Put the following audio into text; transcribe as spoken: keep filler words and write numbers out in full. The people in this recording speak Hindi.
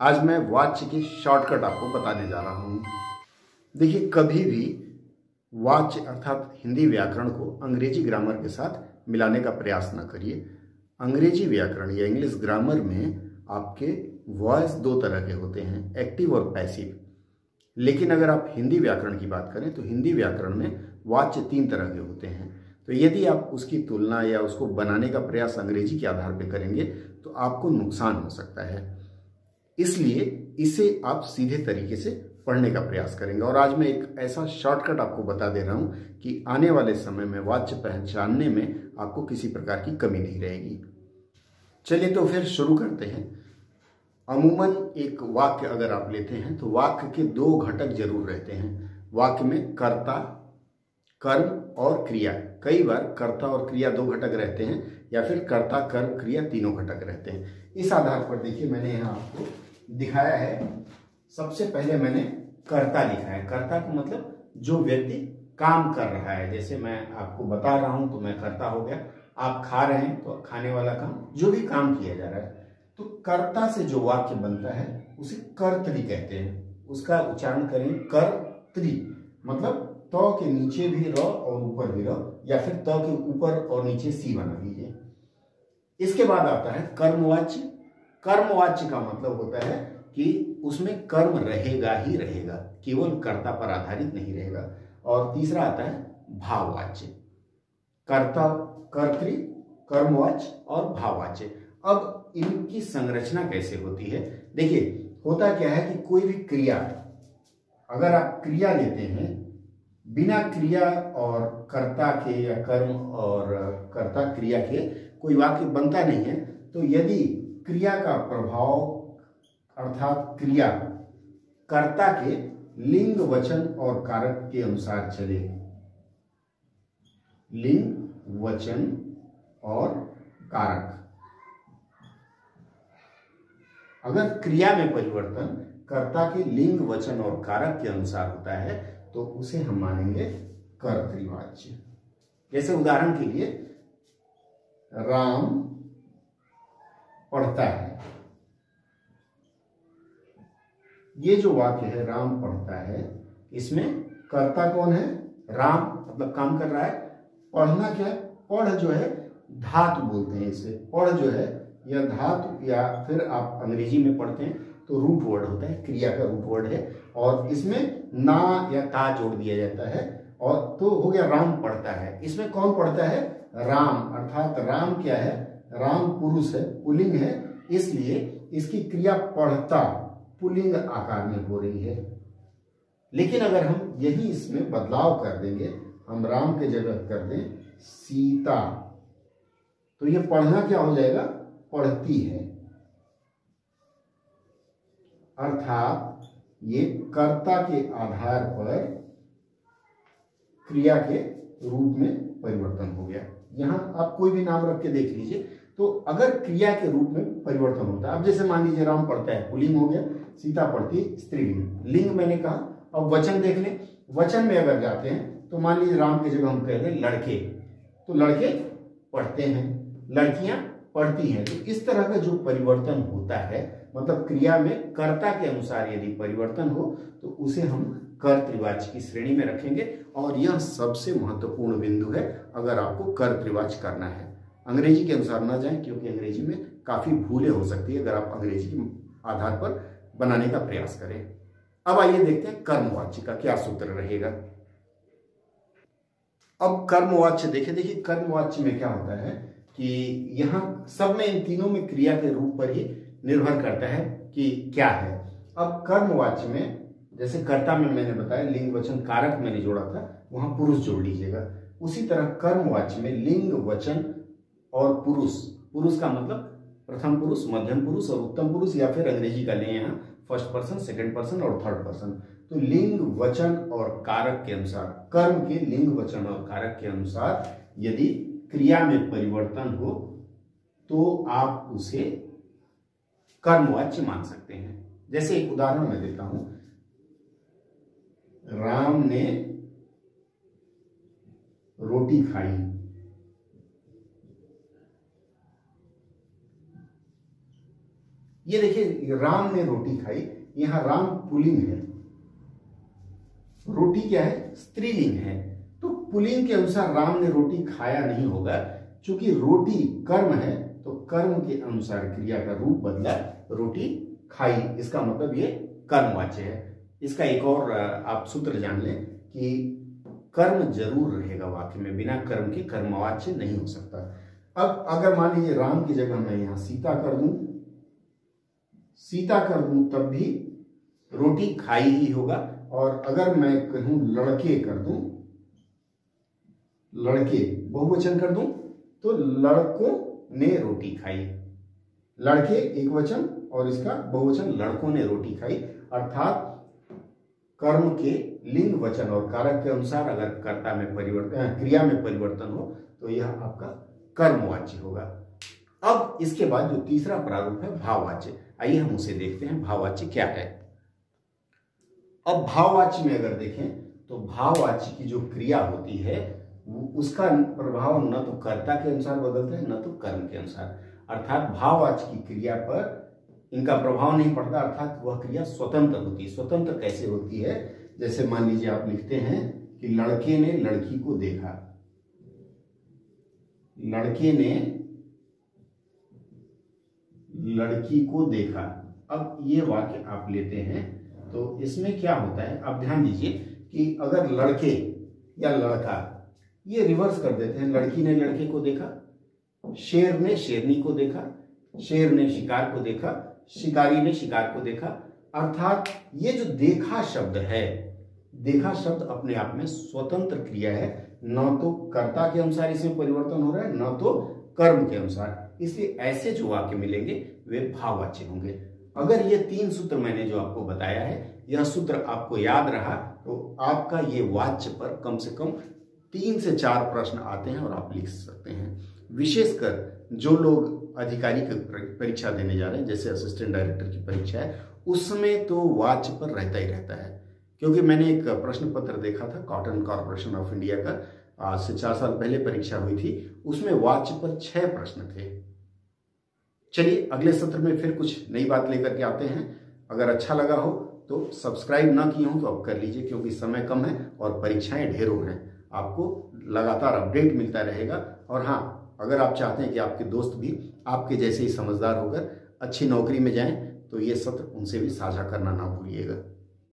आज मैं वाच्य की शॉर्टकट आपको बताने जा रहा हूँ। देखिए, कभी भी वाच्य अर्थात हिंदी व्याकरण को अंग्रेजी ग्रामर के साथ मिलाने का प्रयास न करिए। अंग्रेजी व्याकरण या इंग्लिश ग्रामर में आपके वॉइस दो तरह के होते हैं, एक्टिव और पैसिव। लेकिन अगर आप हिंदी व्याकरण की बात करें तो हिंदी व्याकरण में वाच्य तीन तरह के होते हैं। तो यदि आप उसकी तुलना या उसको बनाने का प्रयास अंग्रेजी के आधार पर करेंगे तो आपको नुकसान हो सकता है। इसलिए इसे आप सीधे तरीके से पढ़ने का प्रयास करेंगे। और आज मैं एक ऐसा शॉर्टकट आपको बता दे रहा हूं कि आने वाले समय में वाच्य पहचानने में आपको किसी प्रकार की कमी नहीं रहेगी। चलिए तो फिर शुरू करते हैं। अमूमन एक वाक्य अगर आप लेते हैं तो वाक्य के दो घटक जरूर रहते हैं। वाक्य में कर्ता, कर्म और क्रिया। कई बार कर्ता और क्रिया दो घटक रहते हैं या फिर कर्ता, कर्म, क्रिया तीनों घटक रहते हैं। इस आधार पर देखिए मैंने यहाँ आपको दिखाया है। सबसे पहले मैंने कर्ता लिखा है। कर्ता का मतलब जो व्यक्ति काम कर रहा है। जैसे मैं आपको बता रहा हूं तो मैं कर्ता हो गया। आप खा रहे हैं तो खाने वाला काम, जो भी काम किया जा रहा है। तो कर्ता से जो वाक्य बनता है उसे कर्तरी कहते हैं। उसका उच्चारण करें कर्तरी, मतलब त के नीचे भी र और ऊपर भी र, या फिर त के ऊपर और नीचे सी बना दीजिए। इसके बाद आता है कर्मवाच्य। कर्मवाच्य का मतलब होता है कि उसमें कर्म रहेगा ही रहेगा, केवल कर्ता पर आधारित नहीं रहेगा। और तीसरा आता है भाववाच्य। कर्ता, कर्तृ, कर्मवाच्य और भाववाच्य। अब इनकी संरचना कैसे होती है? देखिए, होता क्या है कि कोई भी क्रिया, अगर आप क्रिया लेते हैं, बिना क्रिया और कर्ता के या कर्म और कर्ता क्रिया के कोई वाक्य बनता नहीं है। तो यदि क्रिया का प्रभाव अर्थात क्रिया कर्ता के लिंग, वचन और कारक के अनुसार चले, लिंग, वचन और कारक, अगर क्रिया में परिवर्तन कर्ता के लिंग, वचन और कारक के अनुसार होता है तो उसे हम मानेंगे कर्तृवाच्य। जैसे उदाहरण के लिए, राम पढ़ता है। ये जो वाक्य है राम पढ़ता है, इसमें कर्ता कौन है? राम, मतलब काम कर रहा है। पढ़ना क्या है? पढ़ जो है धातु बोलते हैं इसे। पढ़ जो है यह धातु, या फिर आप अंग्रेजी में पढ़ते हैं तो रूट वर्ड होता है, क्रिया का रूट वर्ड है। और इसमें ना या ता जोड़ दिया जाता है और तो हो गया राम पढ़ता है। इसमें कौन पढ़ता है? राम, अर्थात राम क्या है? राम पुरुष है, पुल्लिंग है, इसलिए इसकी क्रिया पढ़ता पुल्लिंग आकार में हो रही है। लेकिन अगर हम यही इसमें बदलाव कर देंगे, हम राम के जगह कर दें सीता, तो ये पढ़ना क्या हो जाएगा? पढ़ती है। अर्थात ये कर्ता के आधार पर क्रिया के रूप में परिवर्तन हो गया। यहां आप कोई भी नाम रख के देख लीजिए। तो अगर क्रिया के रूप में परिवर्तन होता है, अब जैसे मान लीजिए राम पढ़ता है, पुल्लिंग हो गया, सीता पढ़ती है, स्त्रीलिंग। लिंग मैंने कहा। अब वचन देख लें। वचन में अगर जाते हैं तो मान लीजिए राम की जगह हम कह दें लड़के, तो लड़के पढ़ते हैं, लड़कियां पढ़ती हैं। तो इस तरह का जो परिवर्तन होता है, मतलब क्रिया में कर्ता के अनुसार यदि परिवर्तन हो तो उसे हम कर्तृवाच्य की श्रेणी में रखेंगे। और यह सबसे महत्वपूर्ण बिंदु है अगर आपको कर्तृवाच्य करना है। अंग्रेजी के अनुसार ना जाएं, क्योंकि अंग्रेजी में काफी भूलें हो सकती है अगर आप अंग्रेजी के आधार पर बनाने का प्रयास करें। अब आइए देखते हैं कर्मवाच्य का क्या सूत्र रहेगा। अब कर्मवाच्य देखें। देखिए, कर्मवाच्य में क्या होता है कि यहां सब में, इन तीनों में क्रिया के रूप पर ही निर्भर करता है कि क्या है। अब कर्मवाच्य में जैसे कर्ता में मैंने बताया लिंग, वचन, कारक मैंने जोड़ा था, वहां पुरुष जोड़ लीजिएगा। उसी तरह कर्मवाच्य में लिंग, वचन और पुरुष, पुरुष का मतलब प्रथम पुरुष, मध्यम पुरुष और उत्तम पुरुष, या फिर अंग्रेजी का लें यहाँ फर्स्ट पर्सन, सेकंड पर्सन और थर्ड पर्सन। तो लिंग, वचन और कारक के अनुसार, कर्म के लिंग, वचन और कारक के अनुसार यदि क्रिया में परिवर्तन हो तो आप उसे कर्मवाच्य मान सकते हैं। जैसे एक उदाहरण मैं देता हूं, राम ने रोटी खाई। ये देखिए राम ने रोटी खाई, यहां राम पुल्लिंग है, रोटी क्या है स्त्रीलिंग है, तो पुल्लिंग के अनुसार राम ने रोटी खाया नहीं होगा। चूंकि रोटी कर्म है तो कर्म के अनुसार क्रिया का रूप बदला, रोटी खाई, इसका मतलब ये कर्मवाच्य है। इसका एक और आप सूत्र जान लें कि कर्म जरूर रहेगा वाक्य में, बिना कर्म के कर्मवाच्य नहीं हो सकता। अब अगर मान लीजिए राम की जगह मैं यहां सीता कर दूं, सीता कर दूं तब भी रोटी खाई ही होगा। और अगर मैं कहूं लड़के कर दूं, लड़के बहुवचन कर दूं तो लड़कों ने रोटी खाई, लड़के एक वचन और इसका बहुवचन लड़कों ने रोटी खाई, अर्थात कर्म के लिंग वचन और कारक के अनुसार अगर कर्ता में परिवर्तन, क्रिया में परिवर्तन हो तो यह आपका कर्मवाच्य होगा। अब इसके बाद जो तीसरा प्रारूप है भाववाच्य, आइए हम उसे देखते हैं भाववाच्य क्या है। अब भाववाच्य में अगर देखें तो भाववाच्य की जो क्रिया होती है उसका प्रभाव न तो कर्ता के अनुसार बदलता है न तो कर्म के अनुसार, अर्थात भाववाच्य की क्रिया पर इनका प्रभाव नहीं पड़ता, अर्थात वह क्रिया स्वतंत्र होती है। स्वतंत्र कैसे होती है, जैसे मान लीजिए आप लिखते हैं कि लड़के ने लड़की को देखा, लड़के ने लड़की को देखा। अब ये वाक्य आप लेते हैं तो इसमें क्या होता है, आप ध्यान दीजिए कि अगर लड़के या लड़का, ये रिवर्स कर देते हैं, लड़की ने लड़के को देखा, शेर ने शेरनी को देखा, शेर ने शिकार को देखा, शिकारी ने शिकार को देखा, अर्थात ये जो देखा शब्द है, देखा शब्द अपने आप में स्वतंत्र क्रिया है, न तो कर्ता के अनुसार इसमें परिवर्तन हो रहा है न तो कर्म के अनुसार, इसलिए ऐसे जो वाक्य मिलेंगे वे भाववाच्य होंगे। अगर ये तीन सूत्र मैंने जो आपको बताया है, यह सूत्र आपको याद रहा तो आपका ये वाच्य पर कम से कम तीन से चार प्रश्न आते हैं और आप लिख सकते हैं। विशेषकर जो लोग अधिकारी की परीक्षा देने जा रहे हैं, जैसे असिस्टेंट डायरेक्टर की परीक्षा है, उसमें तो वाच्य पर रहता ही रहता है। क्योंकि मैंने एक प्रश्न पत्र देखा था कॉटन कॉर्पोरेशन ऑफ इंडिया का, आज से चार साल पहले परीक्षा हुई थी, उसमें वाच्य पर छह प्रश्न थे। चलिए अगले सत्र में फिर कुछ नई बात लेकर के आते हैं। अगर अच्छा लगा हो तो सब्सक्राइब ना किए हो तो अब कर लीजिए, क्योंकि समय कम है और परीक्षाएं ढेरों हैं, आपको लगातार अपडेट मिलता रहेगा। और हाँ, अगर आप चाहते हैं कि आपके दोस्त भी आपके जैसे ही समझदार होकर अच्छी नौकरी में जाएं तो ये सत्र उनसे भी साझा करना ना भूलिएगा।